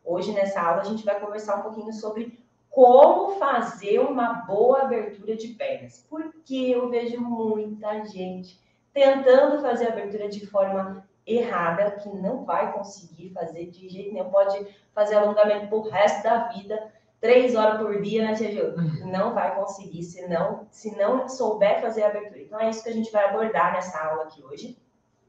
Hoje, nessa aula, a gente vai conversar um pouquinho sobre como fazer uma boa abertura de pernas. Porque eu vejo muita gente tentando fazer a abertura de forma errada, que não vai conseguir fazer de jeito nenhum, pode fazer alongamento pro resto da vida, 3 horas por dia, né, Tia Ju? Não vai conseguir se não souber fazer a abertura. Então, é isso que a gente vai abordar nessa aula aqui hoje.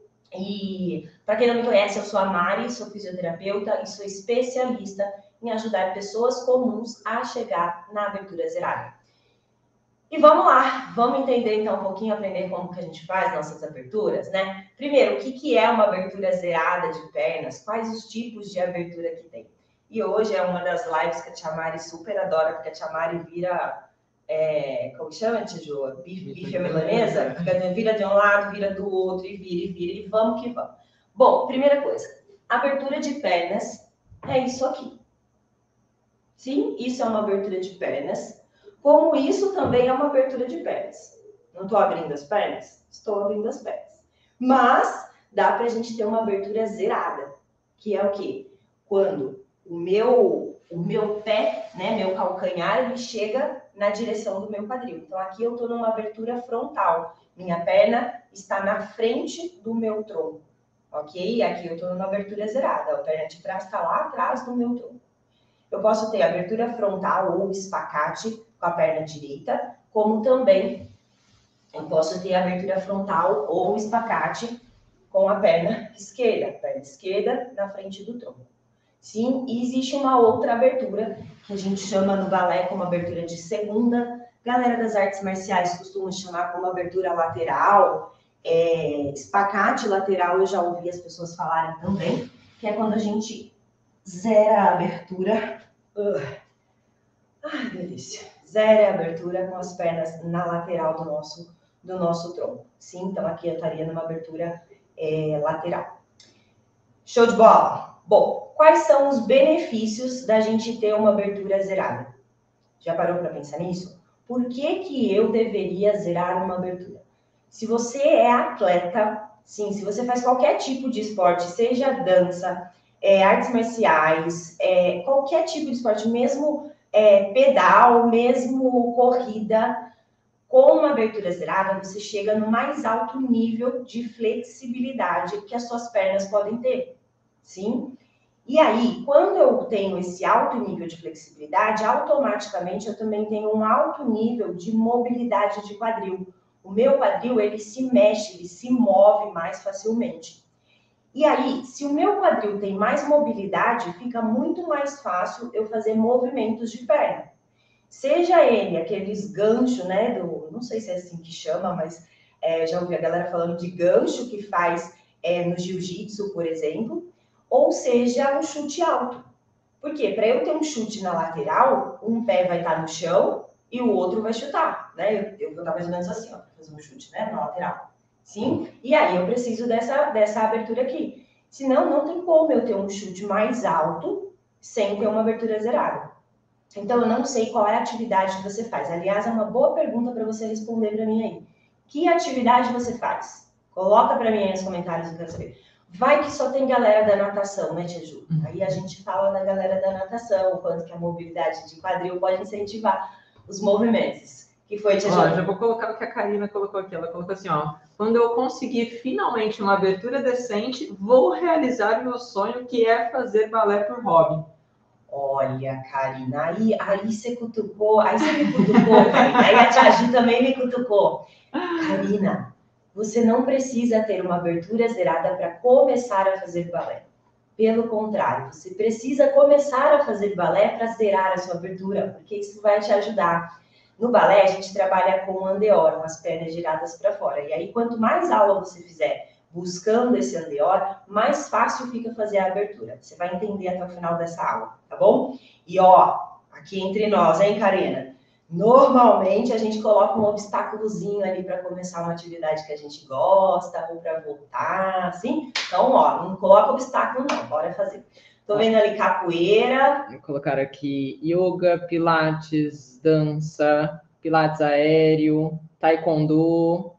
E, para quem não me conhece, eu sou a Mari, sou fisioterapeuta e sou especialista em ajudar pessoas comuns a chegar na abertura zerada. E vamos lá, vamos entender então um pouquinho, aprender como que a gente faz nossas aberturas, né? Primeiro, o que é uma abertura zerada de pernas? Quais os tipos de abertura que tem? E hoje é uma das lives que a Tia Mari super adora, porque a Tia Mari vira, como chama, Tia Ju? Bife à milanesa? Vira de um lado, vira do outro, e vira, e vamos que vamos. Bom, primeira coisa, abertura de pernas é isso aqui. Sim, isso é uma abertura de pernas. Como isso também é uma abertura de pernas. Não estou abrindo as pernas? Estou abrindo as pernas. Mas dá para a gente ter uma abertura zerada, que é o quê? Quando o meu pé, né, meu calcanhar, ele chega na direção do meu quadril. Então, aqui eu estou numa abertura frontal. Minha perna está na frente do meu tronco, ok? Aqui eu estou numa abertura zerada. A perna de trás está lá atrás do meu tronco. Eu posso ter abertura frontal ou espacate com a perna direita, como também eu posso ter abertura frontal ou espacate com a perna esquerda na frente do tronco. Sim, e existe uma outra abertura que a gente chama no balé como abertura de segunda. Galera das artes marciais costuma chamar como abertura lateral, espacate lateral, eu já ouvi as pessoas falarem também, que é quando a gente zera a abertura. Ai, delícia. Zera a abertura com as pernas na lateral do nosso tronco. Sim, então aqui eu estaria numa abertura lateral. Show de bola? Bom, quais são os benefícios da gente ter uma abertura zerada? Já parou para pensar nisso? Por que eu deveria zerar uma abertura? Se você é atleta, sim, se você faz qualquer tipo de esporte, seja dança, artes marciais, qualquer tipo de esporte, mesmo pedal, mesmo corrida, com uma abertura zerada, você chega no mais alto nível de flexibilidade que as suas pernas podem ter, sim? E aí, quando eu tenho esse alto nível de flexibilidade, automaticamente eu também tenho um alto nível de mobilidade de quadril. O meu quadril, ele se mexe, ele se move mais facilmente. E aí, se o meu quadril tem mais mobilidade, fica muito mais fácil eu fazer movimentos de perna. Seja ele aqueles ganchos, né, não sei se é assim que chama, mas já ouvi a galera falando de gancho que faz no jiu-jitsu, por exemplo, ou seja, um chute alto. Por quê? Para eu ter um chute na lateral, um pé vai estar no chão e o outro vai chutar, né? Eu vou estar mais ou menos assim, ó, para fazer um chute, né, na lateral. Sim? E aí eu preciso dessa abertura aqui. Senão, não tem como eu ter um chute mais alto sem ter uma abertura zerada. Então, eu não sei qual é a atividade que você faz. Aliás, é uma boa pergunta para você responder para mim aí. Que atividade você faz? Coloca para mim aí nos comentários, eu quero saber. Vai que só tem galera da natação, né, Tia Ju? Aí a gente fala da galera da natação, o quanto que a mobilidade de quadril pode incentivar os movimentos. Que foi, Tia Ju? Já vou colocar o que a Karina colocou aqui. Ela colocou assim, ó. Quando eu conseguir finalmente uma abertura decente, vou realizar o meu sonho, que é fazer balé por hobby. Olha, Karina, aí você cutucou, aí você me cutucou, Karina. Aí a Tia Ju também me cutucou. Karina, você não precisa ter uma abertura zerada para começar a fazer balé. Pelo contrário, você precisa começar a fazer balé para zerar a sua abertura, porque isso vai te ajudar. No balé, a gente trabalha com andeor, as pernas giradas para fora. E aí, quanto mais aula você fizer buscando esse andeor, mais fácil fica fazer a abertura. Você vai entender até o final dessa aula, tá bom? E ó, aqui entre nós, hein, Karina? Normalmente a gente coloca um obstáculozinho ali para começar uma atividade que a gente gosta ou para voltar, assim. Então, ó, não coloca obstáculo não, bora fazer. Tô vendo ali capoeira. Vou colocar aqui yoga, pilates, dança, pilates aéreo, taekwondo,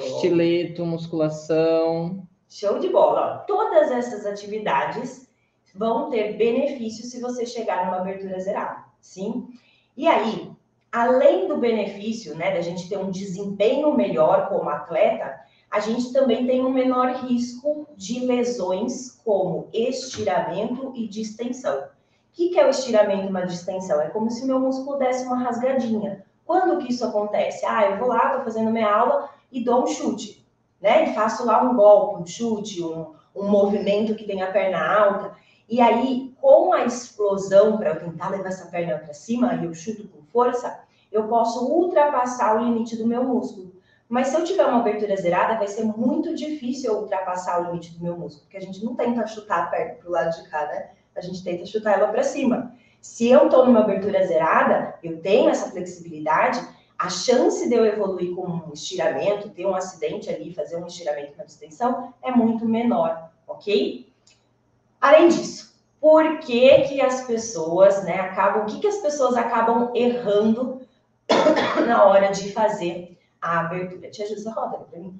estileto, musculação. Show de bola. Ó, todas essas atividades vão ter benefícios se você chegar numa abertura zerada, sim? E aí, além do benefício, né, da gente ter um desempenho melhor como atleta, a gente também tem um menor risco de lesões como estiramento e distensão. O que é o estiramento e uma distensão? É como se meu músculo desse uma rasgadinha. Quando que isso acontece? Eu vou lá, tô fazendo minha aula e dou um chute, né? E faço lá um golpe, um chute, um movimento que tem a perna alta. E aí, com a explosão, para eu tentar levar essa perna para cima, e eu chuto com força, eu posso ultrapassar o limite do meu músculo. Mas se eu tiver uma abertura zerada, vai ser muito difícil eu ultrapassar o limite do meu músculo, porque a gente não tenta chutar a perna para o lado de cá, né? A gente tenta chutar ela para cima. Se eu estou numa abertura zerada, eu tenho essa flexibilidade, a chance de eu evoluir com um estiramento, ter um acidente ali, fazer um estiramento com a distensão, é muito menor, ok? Além disso, por que as pessoas, né, acabam... O que as pessoas acabam errando na hora de fazer a abertura? Tia Júlia, roda para mim.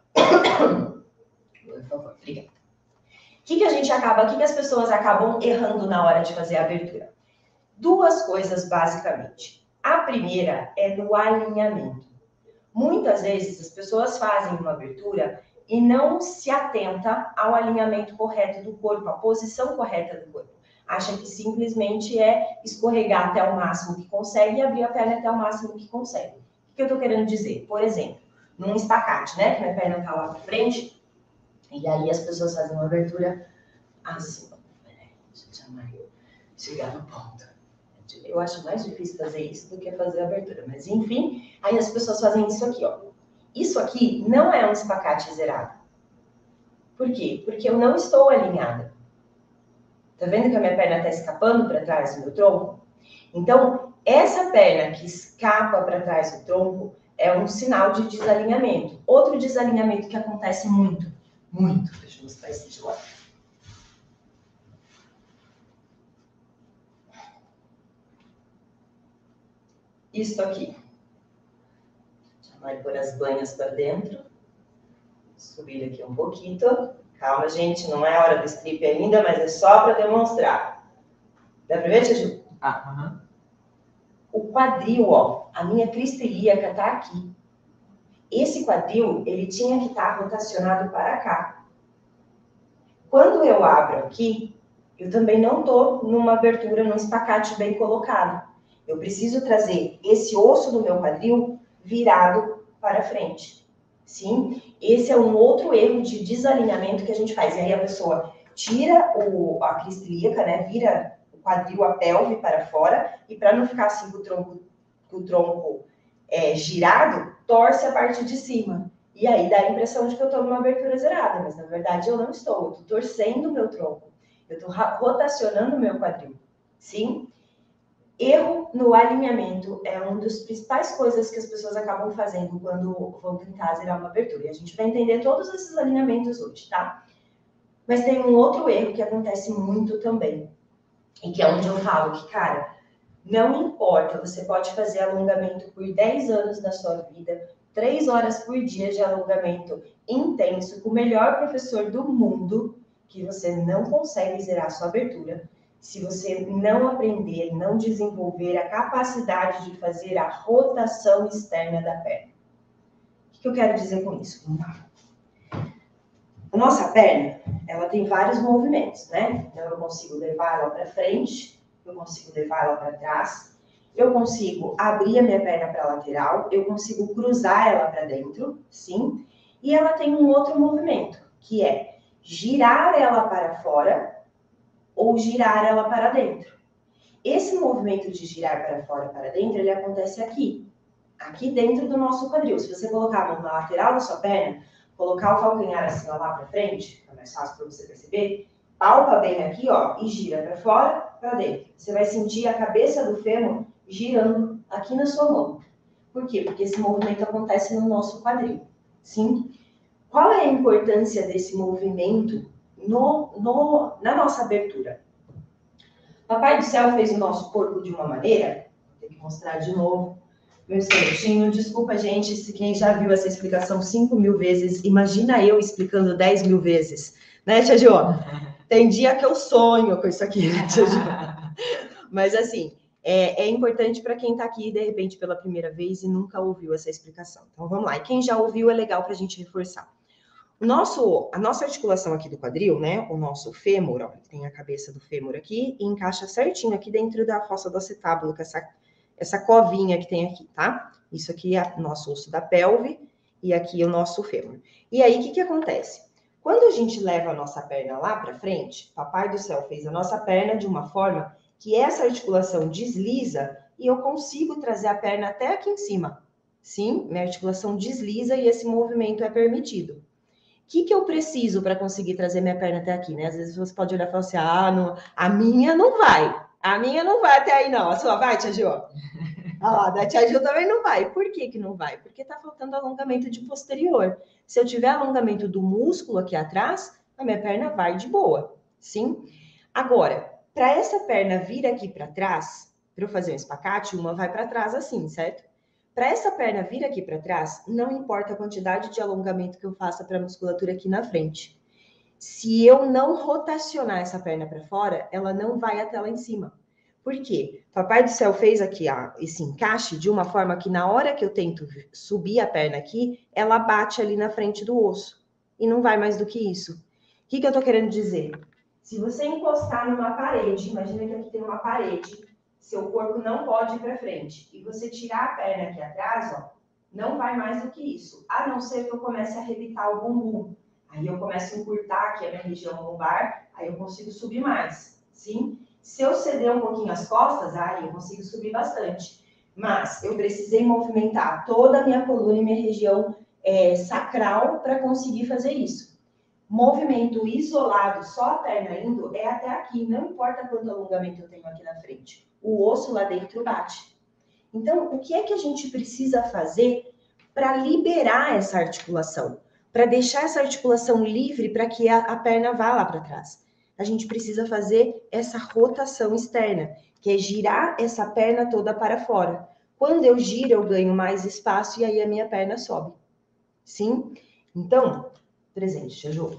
Por favor, obrigada. O que as pessoas acabam errando na hora de fazer a abertura? Duas coisas, basicamente. A primeira é no alinhamento. Muitas vezes as pessoas fazem uma abertura e não se atenta ao alinhamento correto do corpo, à posição correta do corpo. Acha que simplesmente é escorregar até o máximo que consegue e abrir a perna até o máximo que consegue. O que eu estou querendo dizer? Por exemplo, num espacate, né? Que minha perna está lá para frente, e aí as pessoas fazem uma abertura assim. Chegar no ponto. Eu acho mais difícil fazer isso do que fazer a abertura. Mas, enfim, aí as pessoas fazem isso aqui, ó. Isso aqui não é um espacate zerado. Por quê? Porque eu não estou alinhada. Tá vendo que a minha perna está escapando para trás do meu tronco? Então, essa perna que escapa para trás do tronco é um sinal de desalinhamento. Outro desalinhamento que acontece muito. Deixa eu mostrar esse de lado. Isso aqui. Vai pôr as banhas para dentro. Subir aqui um pouquinho. Calma, gente, não é hora do strip ainda, mas é só para demonstrar. Dá para ver, Tia Ju? O quadril, ó, a minha crista ilíaca tá aqui. Esse quadril, ele tinha que estar rotacionado para cá. Quando eu abro aqui, eu também não tô numa abertura, num espacate bem colocado. Eu preciso trazer esse osso do meu quadril virado para frente. Sim? Esse é um outro erro de desalinhamento que a gente faz. E aí a pessoa tira a crista ilíaca, né? Vira o quadril, a pelve para fora. E para não ficar assim com o tronco girado, torce a parte de cima. E aí dá a impressão de que eu estou numa abertura zerada. Mas na verdade eu não estou. Eu estou torcendo o meu tronco. Eu estou rotacionando o meu quadril. Sim? Erro no alinhamento é uma das principais coisas que as pessoas acabam fazendo quando vão tentar zerar uma abertura. E a gente vai entender todos esses alinhamentos hoje, tá? Mas tem um outro erro que acontece muito também. E que é onde eu falo que, cara, não importa, você pode fazer alongamento por 10 anos da sua vida, 3 horas por dia de alongamento intenso, com o melhor professor do mundo, que você não consegue zerar a sua abertura. Se você não aprender, não desenvolver a capacidade de fazer a rotação externa da perna. O que eu quero dizer com isso? Vamos lá. A nossa perna, ela tem vários movimentos, né? Então, eu consigo levar ela para frente, eu consigo levar ela para trás, eu consigo abrir a minha perna para a lateral, eu consigo cruzar ela para dentro, sim? E ela tem um outro movimento, que é girar ela para fora ou girar ela para dentro. Esse movimento de girar para fora e para dentro, ele acontece aqui dentro do nosso quadril. Se você colocar a mão na lateral da sua perna, colocar o calcanhar assim ó, lá para frente, é mais fácil para você perceber, palpa bem aqui ó, e gira para fora, para dentro. Você vai sentir a cabeça do fêmur girando aqui na sua mão. Por quê? Porque esse movimento acontece no nosso quadril. Sim? Qual é a importância desse movimento na nossa abertura? Papai do Céu fez o nosso corpo de uma maneira, vou ter que mostrar de novo, meu esqueletinho, desculpa gente, se quem já viu essa explicação 5.000 vezes, imagina eu explicando 10.000 vezes, né Tia Jo? Tem dia que eu sonho com isso aqui, né, tia Ju? Mas assim, é importante para quem está aqui, de repente, pela primeira vez e nunca ouviu essa explicação. Então, vamos lá. E quem já ouviu, é legal para a gente reforçar. A nossa articulação aqui do quadril, né? O nosso fêmur, ó, tem a cabeça do fêmur aqui e encaixa certinho aqui dentro da fossa do acetábulo, com essa covinha que tem aqui, tá? Isso aqui é o nosso osso da pelve e aqui é o nosso fêmur. E aí, o que acontece? Quando a gente leva a nossa perna lá para frente, Papai do Céu fez a nossa perna de uma forma que essa articulação desliza e eu consigo trazer a perna até aqui em cima. Sim, minha articulação desliza e esse movimento é permitido. O que eu preciso para conseguir trazer minha perna até aqui, né? Às vezes você pode olhar e falar assim, não, a minha não vai. A minha não vai até aí, não. A sua vai, tia Ju? Da tia Ju também não vai. Por que não vai? Porque tá faltando alongamento de posterior. Se eu tiver alongamento do músculo aqui atrás, a minha perna vai de boa, sim? Agora, para essa perna vir aqui para trás, para eu fazer um espacate, uma vai para trás assim, certo? Para essa perna vir aqui para trás, não importa a quantidade de alongamento que eu faça para a musculatura aqui na frente. Se eu não rotacionar essa perna para fora, ela não vai até lá em cima. Por quê? Papai do Céu fez aqui esse encaixe de uma forma que na hora que eu tento subir a perna aqui, ela bate ali na frente do osso. E não vai mais do que isso. O que eu tô querendo dizer? Se você encostar numa parede, imagina que aqui tem uma parede, seu corpo não pode ir para frente, e você tirar a perna aqui atrás, ó, não vai mais do que isso, a não ser que eu comece a arrebitar o bumbum. Aí eu começo a encurtar aqui a minha região lombar, aí eu consigo subir mais, sim? Se eu ceder um pouquinho as costas, aí eu consigo subir bastante. Mas eu precisei movimentar toda a minha coluna e minha região sacral para conseguir fazer isso. Movimento isolado, só a perna indo, é até aqui. Não importa quanto alongamento eu tenho aqui na frente. O osso lá dentro bate. Então, o que é que a gente precisa fazer para liberar essa articulação? Para deixar essa articulação livre para que a perna vá lá para trás? A gente precisa fazer essa rotação externa, que é girar essa perna toda para fora. Quando eu giro, eu ganho mais espaço e aí a minha perna sobe. Sim? Então, presente, tia Ju. O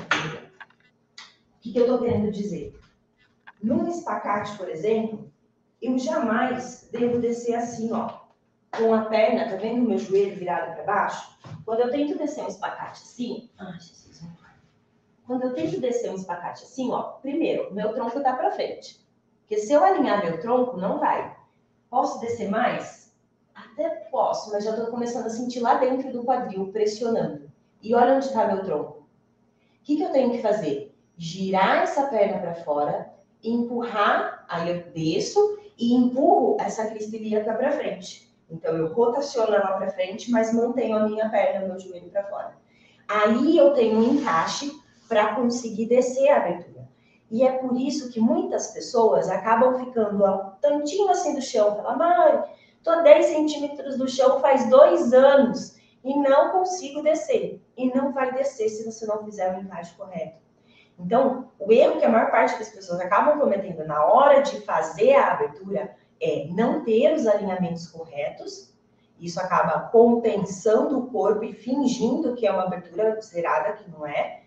que eu estou querendo dizer? Num espacate, por exemplo, eu jamais devo descer assim, ó, com a perna, tá vendo o meu joelho virado para baixo? Quando eu tento descer um espacate assim, quando eu tento descer um espacate assim, ó, primeiro, meu tronco tá para frente. Porque se eu alinhar meu tronco, não vai. Posso descer mais? Até posso, mas já estou começando a sentir lá dentro do quadril, pressionando. E olha onde está meu tronco. O que eu tenho que fazer? Girar essa perna para fora, empurrar, aí eu desço e empurro essa crista ilíaca para frente. Então, eu rotaciono ela para frente, mas mantenho a minha perna, meu joelho para fora. Aí eu tenho um encaixe para conseguir descer a abertura. E é por isso que muitas pessoas acabam ficando um tantinho assim do chão. Falam, Mari, tô a 10 centímetros do chão faz 2 anos e não consigo descer. E não vai descer se você não fizer o encaixe correto. Então, o erro que a maior parte das pessoas acabam cometendo na hora de fazer a abertura é não ter os alinhamentos corretos. Isso acaba compensando o corpo e fingindo que é uma abertura zerada, que não é.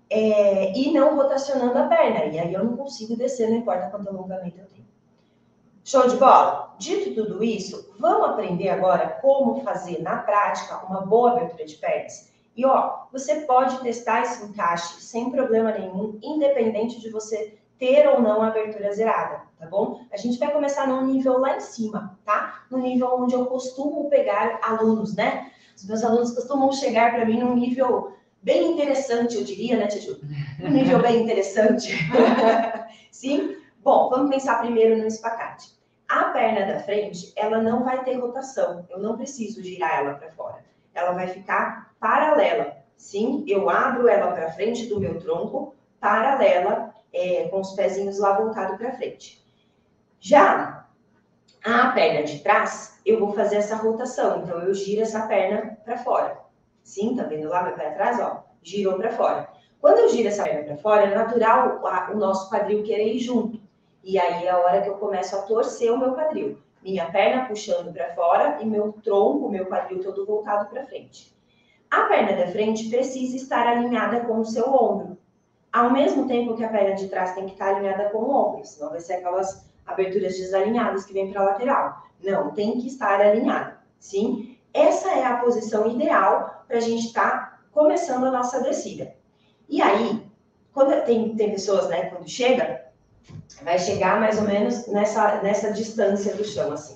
E não rotacionando a perna. E aí eu não consigo descer, não importa quanto alongamento eu tenho. Show de bola? Dito tudo isso, vamos aprender agora como fazer na prática uma boa abertura de pernas. E ó, você pode testar esse encaixe sem problema nenhum, independente de você ter ou não a abertura zerada, tá bom? A gente vai começar num nível lá em cima, tá? No nível onde eu costumo pegar alunos, né? Os meus alunos costumam chegar para mim num nível bem interessante, eu diria, né, Tia Ju? Um nível bem interessante. Sim? Bom, vamos pensar primeiro no espacate. A perna da frente, ela não vai ter rotação. Eu não preciso girar ela para fora. Ela vai ficar paralela. Sim, eu abro ela para frente do meu tronco, paralela, com os pezinhos lá voltados para frente. Já a perna de trás, eu vou fazer essa rotação. Então, eu giro essa perna para fora. Sim, tá vendo lá meu pé atrás? Ó, girou para fora. Quando eu giro essa perna para fora, é natural o nosso quadril querer ir junto. E aí é a hora que eu começo a torcer o meu quadril. Minha perna puxando para fora e meu tronco, meu quadril todo voltado para frente. A perna da frente precisa estar alinhada com o seu ombro. ao mesmo tempo que a perna de trás tem que estar alinhada com o ombro, senão vai ser aquelas aberturas desalinhadas que vem para a lateral. Não, tem que estar alinhada, sim? Essa é a posição ideal para a gente estar começando a nossa descida. E aí, quando tem pessoas, né, quando chega, vai chegar mais ou menos nessa distância do chão, assim.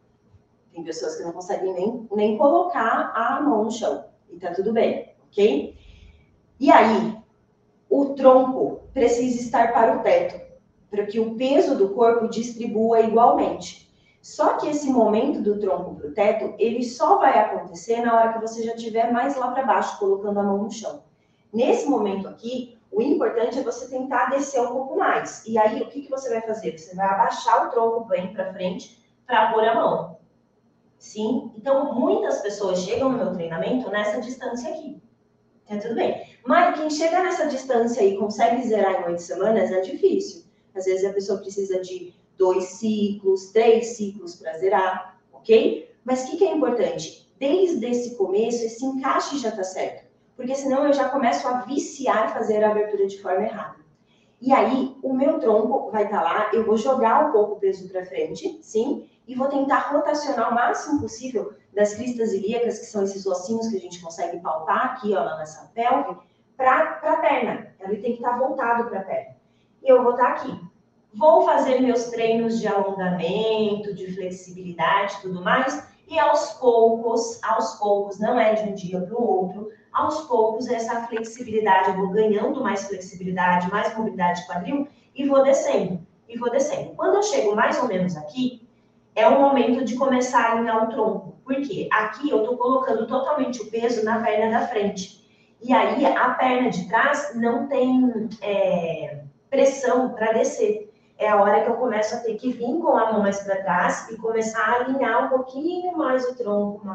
Tem pessoas que não conseguem nem colocar a mão no chão, e tá tudo bem, ok? E aí, o tronco precisa estar para o teto, para que o peso do corpo distribua igualmente. Só que esse momento do tronco para o teto, ele só vai acontecer na hora que você já estiver mais lá para baixo, colocando a mão no chão. Nesse momento aqui, o importante é você tentar descer um pouco mais. E aí, o que você vai fazer? Você vai abaixar o tronco bem para frente para pôr a mão. Sim? Então, muitas pessoas chegam no meu treinamento nessa distância aqui. Tá tudo bem. Mas quem chega nessa distância e consegue zerar em 8 semanas é difícil. Às vezes a pessoa precisa de 2 ciclos, 3 ciclos para zerar, ok? Mas o que é importante? Desde esse começo, esse encaixe já está certo. Porque senão eu já começo a viciar e fazer a abertura de forma errada. E aí, o meu tronco vai estar lá, eu vou jogar um pouco o peso para frente, sim? E vou tentar rotacionar o máximo possível das cristas ilíacas, que são esses ossinhos que a gente consegue palpar aqui, ó, nessa pelve, para a perna. Ele tem que estar voltado para a perna. E eu vou estar aqui. Vou fazer meus treinos de alongamento, de flexibilidade e tudo mais. E aos poucos, não é de um dia para o outro, aos poucos essa flexibilidade, eu vou ganhando mais flexibilidade, mais mobilidade de quadril e vou descendo, Quando eu chego mais ou menos aqui, é o momento de começar a alinhar o tronco. Por quê? Aqui eu estou colocando totalmente o peso na perna da frente. E aí a perna de trás não tem pressão para descer. É a hora que eu começo a ter que vir com a mão mais para trás e começar a alinhar um pouquinho mais o tronco,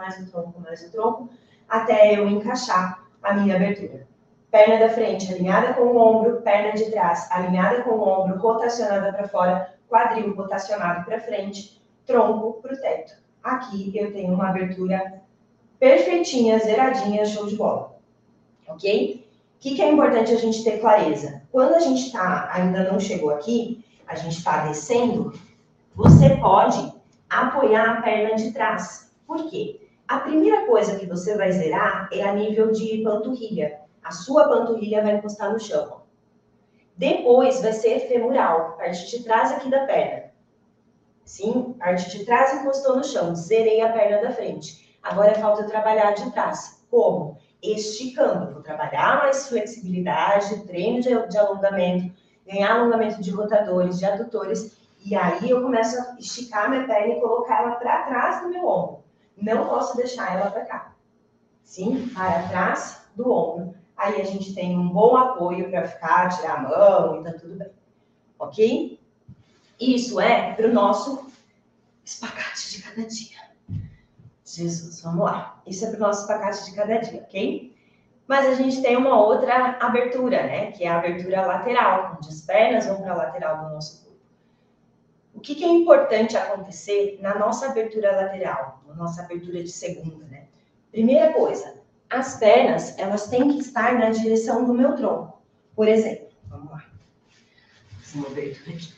até eu encaixar a minha abertura. Perna da frente alinhada com o ombro, perna de trás alinhada com o ombro, rotacionada para fora, quadril rotacionado para frente, tronco para o teto. Aqui eu tenho uma abertura perfeitinha, zeradinha, show de bola. Ok? O que é importante a gente ter clareza? Quando a gente ainda não chegou aqui, a gente está descendo, você pode apoiar a perna de trás. Por quê? A primeira coisa que você vai zerar é a nível de panturrilha. A sua panturrilha vai encostar no chão. Depois vai ser femoral, parte de trás aqui da perna. Sim, parte de trás encostou no chão, zerei a perna da frente. Agora falta trabalhar de trás. Como? Esticando. Vou trabalhar mais flexibilidade, treino de alongamento, ganhar alongamento de rotadores, de adutores. E aí eu começo a esticar minha perna e colocar ela para trás do meu ombro. Não posso deixar ela para cá. Sim, para trás do ombro. Aí a gente tem um bom apoio para tirar a mão e tá tudo bem. Ok? Isso é para o nosso espacate de cada dia. Jesus, vamos lá. Isso é para o nosso espacate de cada dia, ok? Mas a gente tem uma outra abertura, né? Que é a abertura lateral, onde as pernas vão para a lateral do nosso corpo. O que é importante acontecer na nossa abertura lateral, na nossa abertura de segunda, né? Primeira coisa, as pernas, elas têm que estar na direção do meu tronco. Por exemplo, vamos lá. Fazer uma abertura aqui.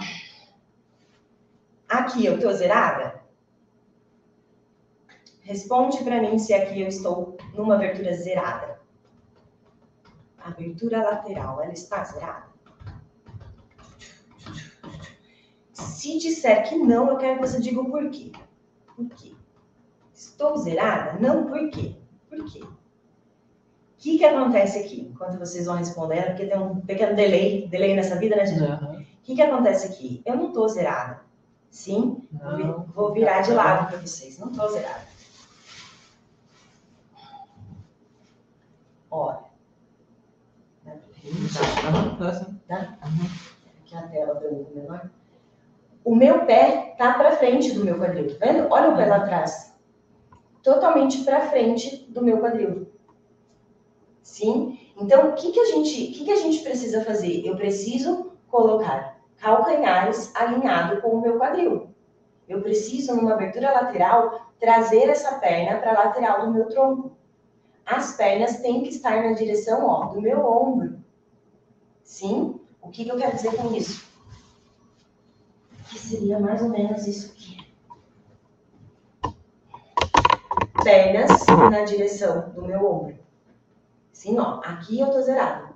Aqui eu estou zerada? Responde para mim se aqui eu estou numa abertura zerada. A abertura lateral, ela está zerada? Se disser que não, eu quero que você diga o porquê. Por quê? Estou zerada? Não, por quê? Por quê? O que acontece aqui? Enquanto vocês vão respondendo, porque tem um pequeno delay nessa vida, né, gente? Uhum. O que acontece aqui? Eu não estou zerada. Sim? Não, vou virar de lado para vocês. Não estou zerada. Olha. Tá? Aqui a tela para mim menor. O meu pé está para frente do meu quadril. Tá vendo? Olha o pé lá atrás. Totalmente para frente do meu quadril. Sim? Então, o que a gente precisa fazer? Eu preciso colocar calcanhares alinhado com o meu quadril. Eu preciso, numa abertura lateral, trazer essa perna para a lateral do meu tronco. As pernas têm que estar na direção, ó, do meu ombro. Sim? O que eu quero dizer com isso? Que seria mais ou menos isso aqui. Pernas na direção do meu ombro. Sim, ó. Aqui eu tô zerado.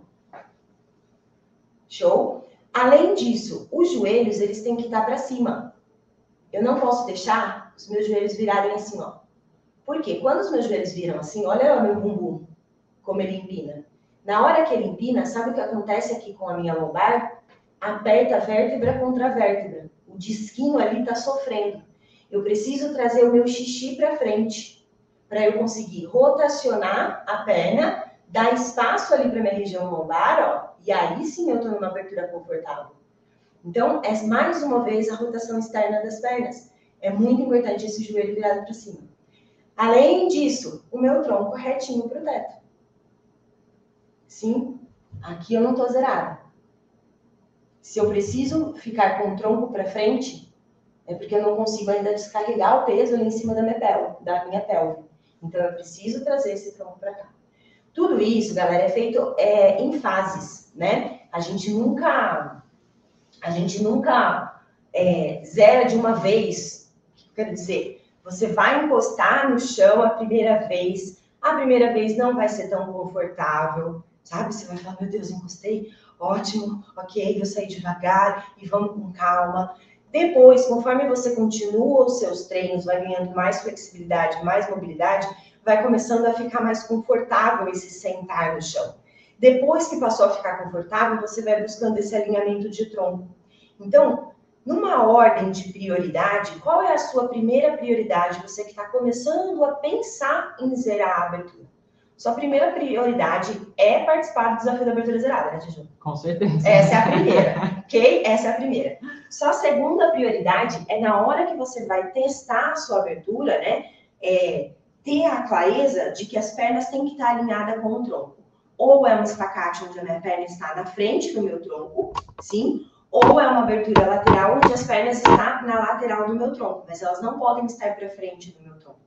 Show? Além disso, os joelhos, eles têm que estar para cima. Eu não posso deixar os meus joelhos virarem assim, ó. Por quê? Quando os meus joelhos viram assim, olha o meu bumbum, como ele empina. Na hora que ele empina, sabe o que acontece aqui com a minha lombar? Aperta a vértebra contra a vértebra. O disquinho ali está sofrendo. Eu preciso trazer o meu xixi para frente, para eu conseguir rotacionar a perna, dar espaço ali para minha região lombar, ó, e aí sim eu estou numa abertura confortável. Então, é mais uma vez a rotação externa das pernas. É muito importante esse joelho virado para cima. Além disso, o meu tronco retinho para o teto. Sim, aqui eu não estou zerada. Se eu preciso ficar com o tronco para frente, é porque eu não consigo ainda descarregar o peso ali em cima da minha pelve. Então, eu preciso trazer esse tronco para cá. Tudo isso, galera, é feito em fases, né? A gente nunca zera de uma vez. O que eu quero dizer? Você vai encostar no chão a primeira vez não vai ser tão confortável, sabe? Você vai falar, meu Deus, encostei, ótimo, ok, vou sair devagar e vamos com calma. Depois, conforme você continua os seus treinos, vai ganhando mais flexibilidade, mais mobilidade, vai começando a ficar mais confortável esse sentar no chão. Depois que passou a ficar confortável, você vai buscando esse alinhamento de tronco. Então, numa ordem de prioridade, qual é a sua primeira prioridade? Você que está começando a pensar em zerar a abertura. Sua primeira prioridade é participar do desafio da abertura zerada, né, Juju? Com certeza. Essa é a primeira, ok? Essa é a primeira. Só a segunda prioridade é na hora que você vai testar a sua abertura, né? Ter a clareza de que as pernas têm que estar alinhadas com o tronco. Ou é um espacate onde a minha perna está na frente do meu tronco, sim? Ou é uma abertura lateral onde as pernas estão na lateral do meu tronco, mas elas não podem estar para frente do meu tronco.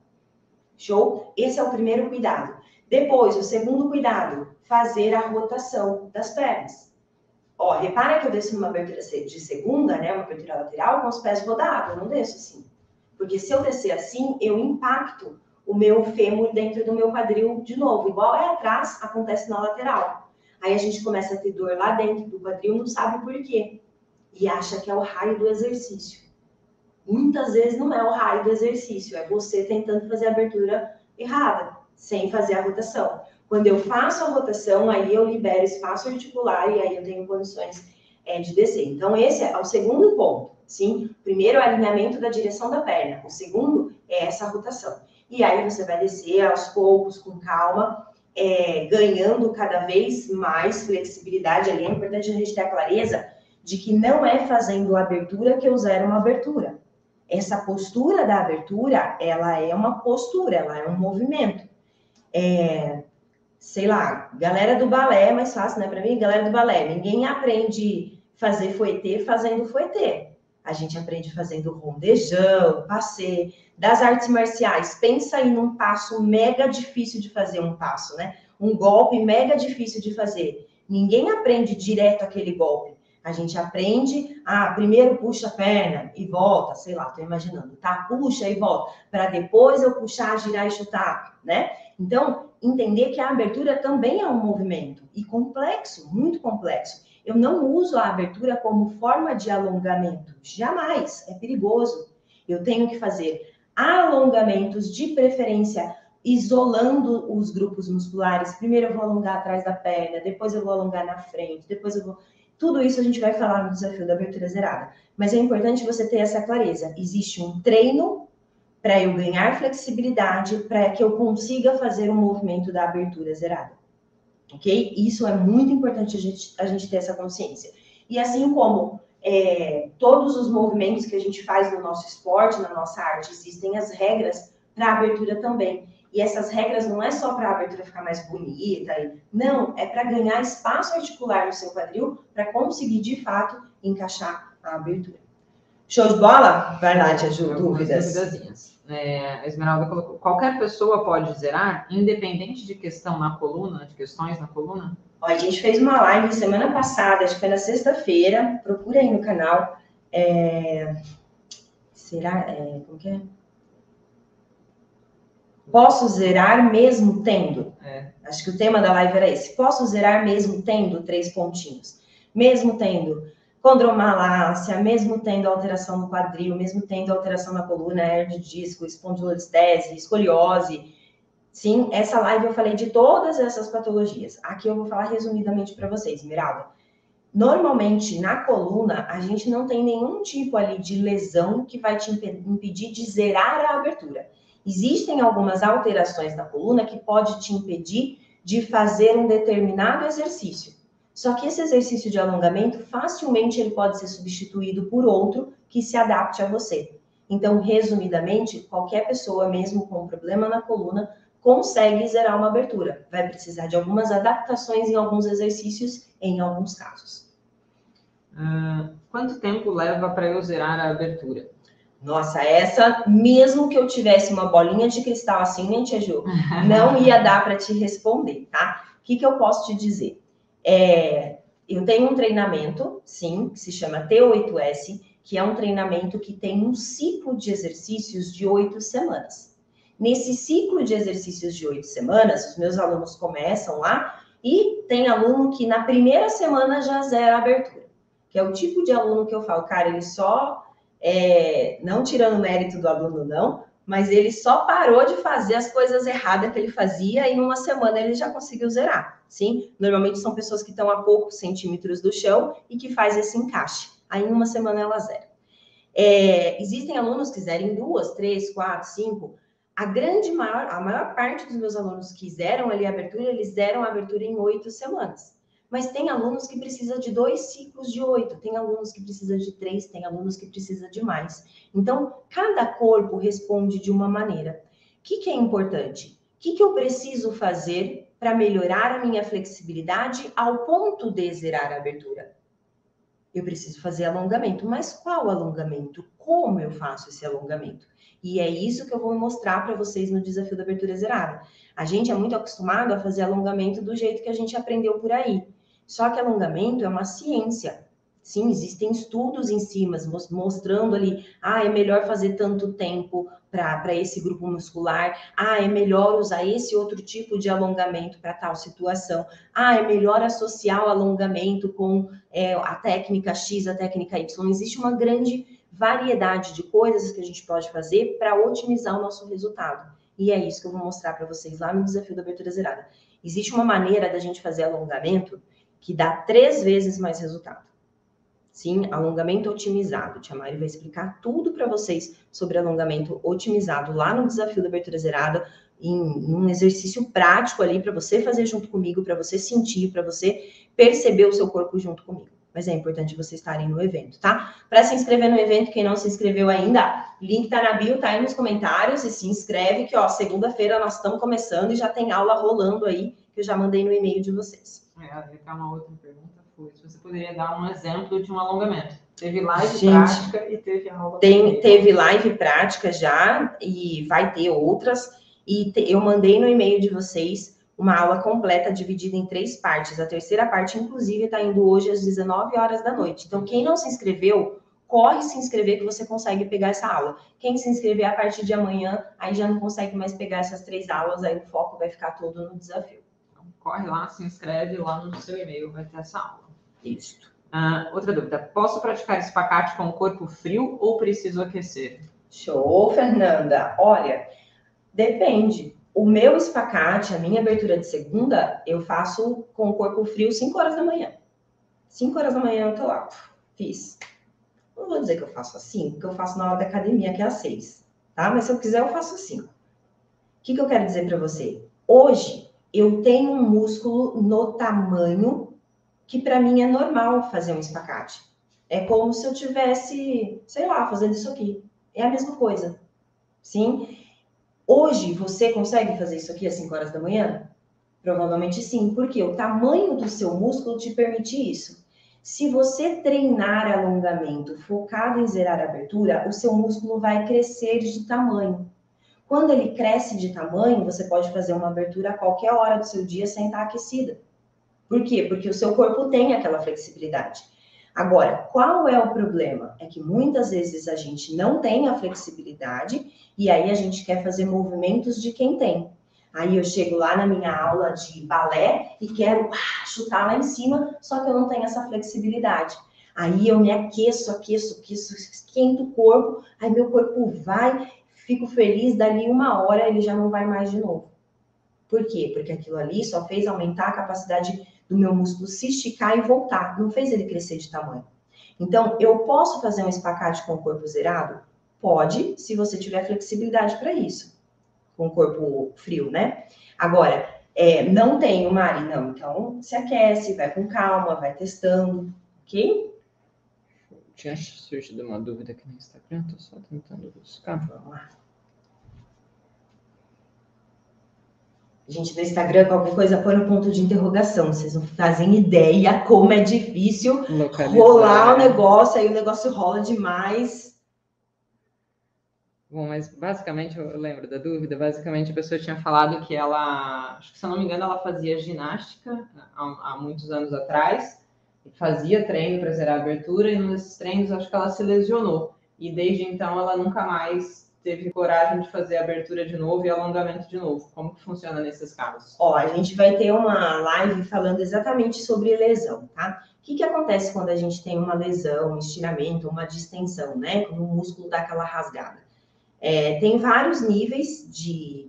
Show? Esse é o primeiro cuidado. Depois, o segundo cuidado, fazer a rotação das pernas. Ó, repara que eu desço numa abertura de segunda, né, uma abertura lateral, com os pés rodados, eu não desço assim. Porque se eu descer assim, eu impacto o meu fêmur dentro do meu quadril de novo. Igual é atrás, acontece na lateral. Aí a gente começa a ter dor lá dentro do quadril, não sabe por quê. E acha que é o raio do exercício. Muitas vezes não é o raio do exercício, é você tentando fazer a abertura errada, sem fazer a rotação. Quando eu faço a rotação, aí eu libero espaço articular e aí eu tenho condições de descer. Então, esse é o segundo ponto, sim? Primeiro, o alinhamento da direção da perna. O segundo é essa rotação. E aí você vai descer aos poucos, com calma, ganhando cada vez mais flexibilidade. Ali é importante a gente ter a clareza de que não é fazendo a abertura que eu zero uma abertura. Essa postura da abertura, ela é uma postura, ela é um movimento. Sei lá, galera do balé é mais fácil, né? Para mim, galera do balé, ninguém aprende fazer fouetê fazendo fouetê. A gente aprende fazendo rondejão, passê. Das artes marciais, pensa aí num passo mega difícil de fazer um passo, né? Um golpe mega difícil de fazer. Ninguém aprende direto aquele golpe. A gente aprende, primeiro puxa a perna e volta, sei lá, tô imaginando, tá? Puxa e volta, para depois eu puxar, girar e chutar, né? Então, entender que a abertura também é um movimento, e complexo, muito complexo. Eu não uso a abertura como forma de alongamento, jamais, é perigoso. Eu tenho que fazer alongamentos, de preferência, isolando os grupos musculares. Primeiro eu vou alongar atrás da perna, depois eu vou alongar na frente, depois eu vou... Tudo isso a gente vai falar no desafio da abertura zerada. Mas é importante você ter essa clareza. Existe um treino para eu ganhar flexibilidade, para que eu consiga fazer o movimento da abertura zerada. Ok? Isso é muito importante a gente ter essa consciência. E assim como todos os movimentos que a gente faz no nosso esporte, na nossa arte, existem as regras para a abertura também. E essas regras não é só para a abertura ficar mais bonita, não, é para ganhar espaço articular no seu quadril, para conseguir, de fato, encaixar a abertura. Show de bola? Vai lá, Tia Ju, dúvidas. A Esmeralda colocou, qualquer pessoa pode zerar, independente de questão na coluna, de questões na coluna? Ó, a gente fez uma live semana passada, acho que foi na sexta-feira, procura aí no canal. Como que é? Posso zerar mesmo tendo? Acho que o tema da live era esse. Posso zerar mesmo tendo 3 pontinhos? Mesmo tendo condromalácia, mesmo tendo alteração no quadril, mesmo tendo alteração na coluna, hernia de disco, espondilolistese, escoliose. Sim, essa live eu falei de todas essas patologias. Aqui eu vou falar resumidamente para vocês, Esmeralda. Normalmente, na coluna, a gente não tem nenhum tipo ali de lesão que vai te impedir de zerar a abertura. Existem algumas alterações na coluna que pode te impedir de fazer um determinado exercício. Só que esse exercício de alongamento, facilmente ele pode ser substituído por outro que se adapte a você. Então, resumidamente, qualquer pessoa, mesmo com problema na coluna, consegue zerar uma abertura. Vai precisar de algumas adaptações em alguns exercícios, em alguns casos. Quanto tempo leva para eu zerar a abertura? Nossa, essa, mesmo que eu tivesse uma bolinha de cristal assim, né, Tia Ju, não ia dar para te responder, tá? O que eu posso te dizer? Eu tenho um treinamento, sim, que se chama T8S, que é um treinamento que tem um ciclo de exercícios de 8 semanas. Nesse ciclo de exercícios de 8 semanas, os meus alunos começam lá e tem aluno que na primeira semana já zera a abertura, que é o tipo de aluno que eu falo, cara, ele só, não tirando o mérito do aluno não, mas ele só parou de fazer as coisas erradas que ele fazia e em uma semana ele já conseguiu zerar, sim? Normalmente são pessoas que estão a poucos centímetros do chão e que faz esse encaixe. Aí em uma semana ela zera. Existem alunos que zerem 2, 3, 4, 5. A maior parte dos meus alunos que zeram ali a abertura, eles zeram a abertura em 8 semanas. Mas tem alunos que precisam de 2 ciclos de 8, tem alunos que precisam de 3, tem alunos que precisam de mais. Então, cada corpo responde de uma maneira. O que é importante? O que eu preciso fazer para melhorar a minha flexibilidade ao ponto de zerar a abertura? Eu preciso fazer alongamento. Mas qual alongamento? Como eu faço esse alongamento? E é isso que eu vou mostrar para vocês no desafio da abertura zerada. A gente é muito acostumado a fazer alongamento do jeito que a gente aprendeu por aí. Só que alongamento é uma ciência. Sim, existem estudos em cima mostrando ali, é melhor fazer tanto tempo para esse grupo muscular, é melhor usar esse outro tipo de alongamento para tal situação, é melhor associar o alongamento com a técnica X, a técnica Y. Existe uma grande variedade de coisas que a gente pode fazer para otimizar o nosso resultado. E é isso que eu vou mostrar para vocês lá no desafio da abertura zerada. Existe uma maneira da gente fazer alongamento que dá 3 vezes mais resultado. Sim, alongamento otimizado. Tia Mari vai explicar tudo para vocês sobre alongamento otimizado lá no desafio da abertura zerada, em um exercício prático ali para você fazer junto comigo, para você sentir, para você perceber o seu corpo junto comigo. Mas é importante vocês estarem no evento, tá? Para se inscrever no evento, quem não se inscreveu ainda, link tá na bio, tá aí nos comentários, e se inscreve que, segunda-feira nós estamos começando e já tem aula rolando aí, que eu já mandei no e-mail de vocês. Uma outra pergunta foi se você poderia dar um exemplo de um alongamento. Teve live prática e teve aula. Teve live prática já e vai ter outras. E eu mandei no e-mail de vocês uma aula completa dividida em 3 partes. A terceira parte, inclusive, está indo hoje às 19 horas da noite. Então, quem não se inscreveu, corre se inscrever que você consegue pegar essa aula. Quem se inscrever a partir de amanhã, aí já não consegue mais pegar essas 3 aulas, aí o foco vai ficar todo no desafio. Então, corre lá, se inscreve lá no seu e-mail, vai ter essa aula. Isso. Outra dúvida, posso praticar espacate com o corpo frio ou preciso aquecer? Show, Fernanda. Olha, depende. O meu espacate, a minha abertura de segunda, eu faço com o corpo frio 5 horas da manhã. 5 horas da manhã eu tô lá, fiz. Não vou dizer que eu faço assim, porque eu faço na hora da academia, que é às 6, tá? Mas se eu quiser, eu faço assim. O que eu quero dizer para você? Hoje, eu tenho um músculo no tamanho que para mim é normal fazer um espacate. É como se eu tivesse, sei lá, fazendo isso aqui. É a mesma coisa, sim? Hoje, você consegue fazer isso aqui às 5 horas da manhã? Provavelmente sim, porque o tamanho do seu músculo te permite isso. Se você treinar alongamento focado em zerar a abertura, o seu músculo vai crescer de tamanho. Quando ele cresce de tamanho, você pode fazer uma abertura a qualquer hora do seu dia sem estar aquecida. Por quê? Porque o seu corpo tem aquela flexibilidade. Agora, qual é o problema? É que muitas vezes a gente não tem a flexibilidade e aí a gente quer fazer movimentos de quem tem. Aí eu chego lá na minha aula de balé e quero chutar lá em cima, só que eu não tenho essa flexibilidade. Aí eu me aqueço, esquento o corpo, aí meu corpo vai, fico feliz, dali uma hora ele já não vai mais de novo. Por quê? Porque aquilo ali só fez aumentar a capacidade do meu músculo se esticar e voltar, não fez ele crescer de tamanho. Então, eu posso fazer um espacate com o corpo zerado? Pode, se você tiver flexibilidade para isso, com o corpo frio, né? Agora, não tenho, Mari, não. Então, se aquece, vai com calma, vai testando, ok? Tinha surgido uma dúvida aqui no Instagram, tô só tentando buscar. Vamos lá. Gente, no Instagram, qualquer coisa, põe no ponto de interrogação. Vocês não fazem ideia como é difícil rolar o negócio, aí o negócio rola demais. Bom, mas basicamente, eu lembro da dúvida, basicamente a pessoa tinha falado que ela, acho que se eu não me engano, ela fazia ginástica há muitos anos atrás, fazia treino para zerar a abertura, e num desses treinos acho que ela se lesionou. E desde então ela nunca mais teve coragem de fazer a abertura de novo e alongamento de novo. Como que funciona nesses casos? Ó, a gente vai ter uma live falando exatamente sobre lesão, tá? O que acontece quando a gente tem uma lesão, um estiramento, uma distensão, né? Quando o músculo dá aquela rasgada. Tem vários níveis de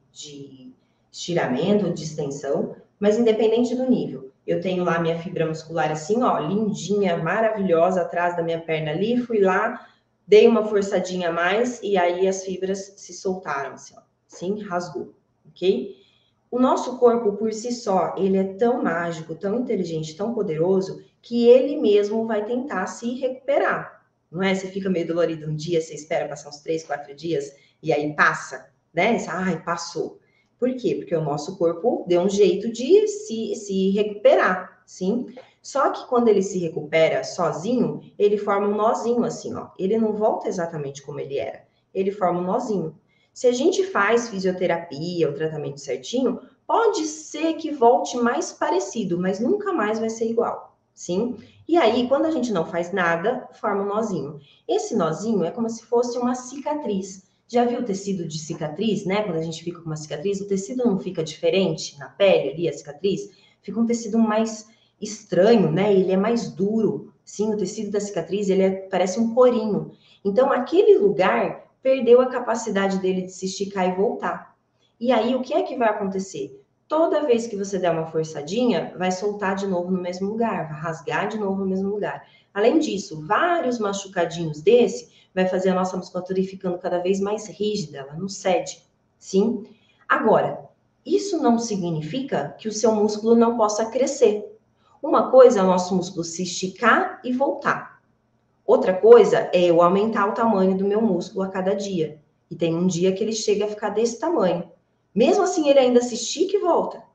estiramento, de extensão, mas independente do nível. Eu tenho lá minha fibra muscular assim, ó, lindinha, maravilhosa, atrás da minha perna ali, fui lá, dei uma forçadinha a mais e aí as fibras se soltaram, assim, ó, sim, rasgou, ok? O nosso corpo, por si só, ele é tão mágico, tão inteligente, tão poderoso, que ele mesmo vai tentar se recuperar, não é? Você fica meio dolorido um dia, você espera passar uns 3, 4 dias, e aí passa, né? Ai, passou. Por quê? Porque o nosso corpo deu um jeito de se recuperar, sim? Só que quando ele se recupera sozinho, ele forma um nozinho assim, ó. Ele não volta exatamente como ele era. Ele forma um nozinho. Se a gente faz fisioterapia, o tratamento certinho, pode ser que volte mais parecido, mas nunca mais vai ser igual, sim? E aí, quando a gente não faz nada, forma um nozinho. Esse nozinho é como se fosse uma cicatriz. Já viu o tecido de cicatriz, né? Quando a gente fica com uma cicatriz, o tecido não fica diferente na pele ali, a cicatriz? Fica um tecido mais estranho, né? Ele é mais duro. Sim, o tecido da cicatriz, parece um porinho. Então, aquele lugar perdeu a capacidade dele de se esticar e voltar. E aí, o que é que vai acontecer? Toda vez que você der uma forçadinha, vai soltar de novo no mesmo lugar, vai rasgar de novo no mesmo lugar. Além disso, vários machucadinhos desse vai fazer a nossa musculatura ir ficando cada vez mais rígida, ela não cede, sim? Agora, isso não significa que o seu músculo não possa crescer. Uma coisa é o nosso músculo se esticar e voltar. Outra coisa é eu aumentar o tamanho do meu músculo a cada dia. E tem um dia que ele chega a ficar desse tamanho. Mesmo assim, ele ainda se estica e volta.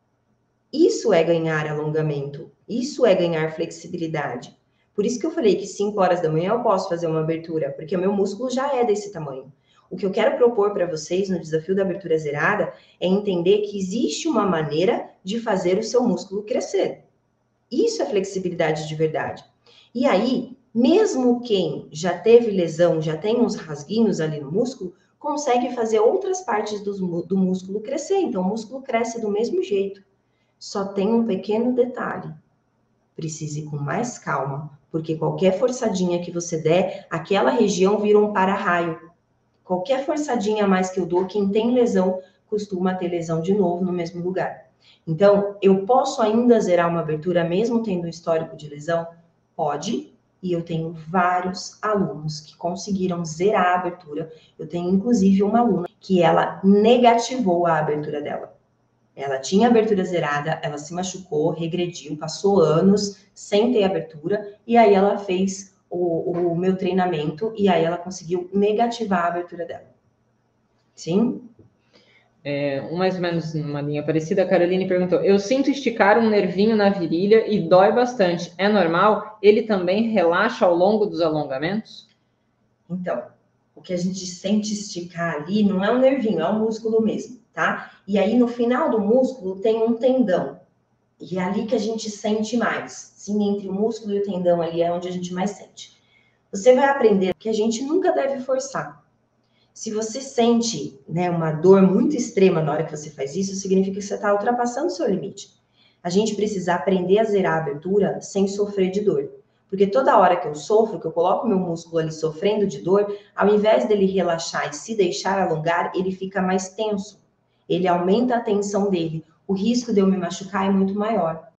Isso é ganhar alongamento. Isso é ganhar flexibilidade. Por isso que eu falei que 5 horas da manhã eu posso fazer uma abertura, porque o meu músculo já é desse tamanho. O que eu quero propor para vocês no desafio da abertura zerada é entender que existe uma maneira de fazer o seu músculo crescer. Isso é flexibilidade de verdade. E aí, mesmo quem já teve lesão, já tem uns rasguinhos ali no músculo, consegue fazer outras partes do músculo crescer. Então, o músculo cresce do mesmo jeito. Só tem um pequeno detalhe. Precise ir com mais calma, porque qualquer forçadinha que você der, aquela região vira um para-raio. Qualquer forçadinha a mais que eu dou, quem tem lesão costuma ter lesão de novo no mesmo lugar. Então, eu posso ainda zerar uma abertura mesmo tendo um histórico de lesão? Pode, e eu tenho vários alunos que conseguiram zerar a abertura. Eu tenho, inclusive, uma aluna que ela negativou a abertura dela. Ela tinha abertura zerada, ela se machucou, regrediu, passou anos sem ter abertura, e aí ela fez o meu treinamento, e aí ela conseguiu negativar a abertura dela. Sim? mais ou menos numa linha parecida, a Caroline perguntou: eu sinto esticar um nervinho na virilha e dói bastante. É normal? Ele também relaxa ao longo dos alongamentos? Então, o que a gente sente esticar ali não é um nervinho, é um músculo mesmo, tá? E aí, no final do músculo, tem um tendão. E é ali que a gente sente mais. Sim, entre o músculo e o tendão ali é onde a gente mais sente. Você vai aprender que a gente nunca deve forçar. Se você sente, né, uma dor muito extrema na hora que você faz isso, significa que você está ultrapassando o seu limite. A gente precisa aprender a zerar a abertura sem sofrer de dor. Porque toda hora que eu sofro, que eu coloco meu músculo ali sofrendo de dor, ao invés dele relaxar e se deixar alongar, ele fica mais tenso. Ele aumenta a tensão dele. O risco de eu me machucar é muito maior.